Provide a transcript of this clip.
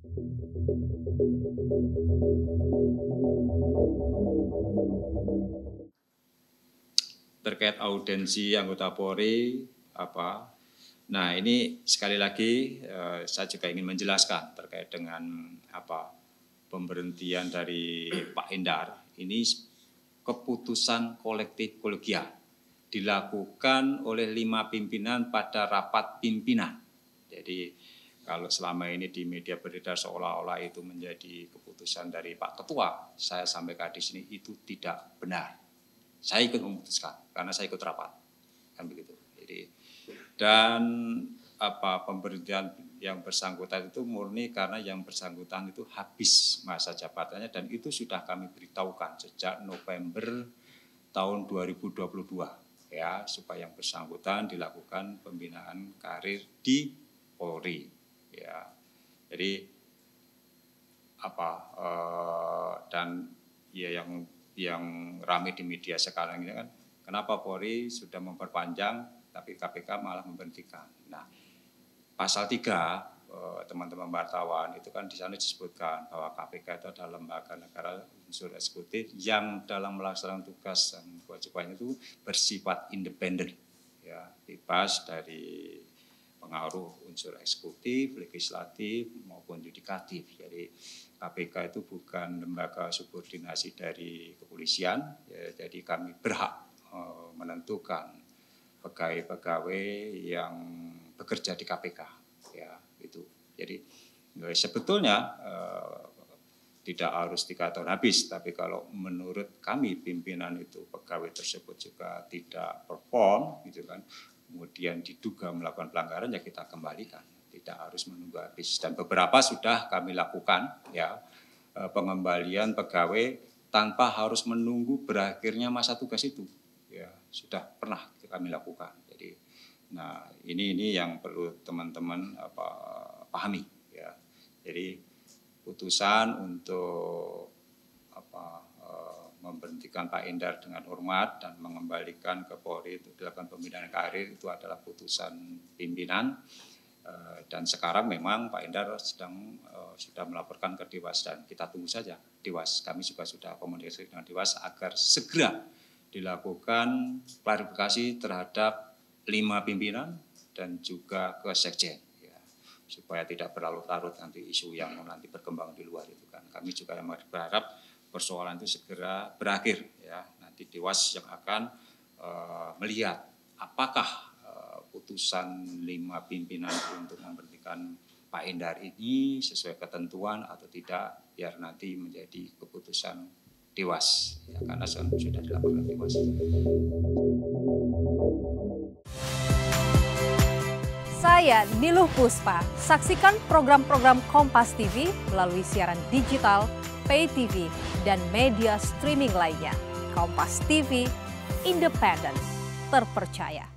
Terkait audiensi anggota Polri, nah ini sekali lagi saya juga ingin menjelaskan terkait dengan pemberhentian dari Pak Endar. Ini keputusan kolektif kolegial dilakukan oleh 5 pimpinan pada rapat pimpinan. Jadi kalau selama ini di media beredar seolah-olah itu menjadi keputusan dari Pak Ketua, saya sampaikan di sini itu tidak benar. Saya ikut memutuskan karena saya ikut rapat, kan begitu. Jadi dan pemberhentian yang bersangkutan itu murni karena yang bersangkutan itu habis masa jabatannya dan itu sudah kami beritahukan sejak November tahun 2022 ya, supaya yang bersangkutan dilakukan pembinaan karir di Polri ya. Jadi dan ya yang ramai di media sekarang ini kan, kenapa Polri sudah memperpanjang tapi KPK malah memberhentikan. Nah, pasal 3 teman-teman wartawan itu kan di sana disebutkan bahwa KPK itu adalah lembaga negara unsur eksekutif yang dalam melaksanakan tugas dan kewajibannya itu bersifat independen, ya, bebas dari pengaruh unsur eksekutif, legislatif maupun yudikatif. Jadi KPK itu bukan lembaga subordinasi dari kepolisian, ya, jadi kami berhak menentukan pegawai-pegawai yang bekerja di KPK, ya itu. Jadi sebetulnya tidak harus 3 tahun habis, tapi kalau menurut kami pimpinan itu pegawai tersebut juga tidak perform, gitu kan, kemudian diduga melakukan pelanggaran, ya kita kembalikan, tidak harus menunggu habis. Dan beberapa sudah kami lakukan, ya, pengembalian pegawai tanpa harus menunggu berakhirnya masa tugas itu, ya sudah pernah kami lakukan. Jadi, nah ini yang perlu teman-teman pahami, ya. Jadi putusan untuk memberhentikan Pak Endar dengan hormat dan mengembalikan ke Polri untuk dilakukan pembinaan karir itu adalah putusan pimpinan. Dan sekarang memang Pak Endar sudah melaporkan ke Dewas dan kita tunggu saja Dewas. Kami juga sudah komunikasi dengan Dewas agar segera dilakukan klarifikasi terhadap 5 pimpinan dan juga ke Sekjen, ya, supaya tidak berlarut-larut nanti isu yang nanti berkembang di luar itu kan. Kami juga berharap persoalan itu segera berakhir, ya. Nanti Dewas yang akan melihat apakah putusan 5 pimpinan untuk memberhentikan Pak Endar ini sesuai ketentuan atau tidak, biar nanti menjadi keputusan Dewas, ya, karena sudah dilaporkan Dewas. Saya Niluh Puspa. Saksikan program-program Kompas TV melalui siaran digital, pay TV, dan media streaming lainnya. Kompas TV, independen, terpercaya.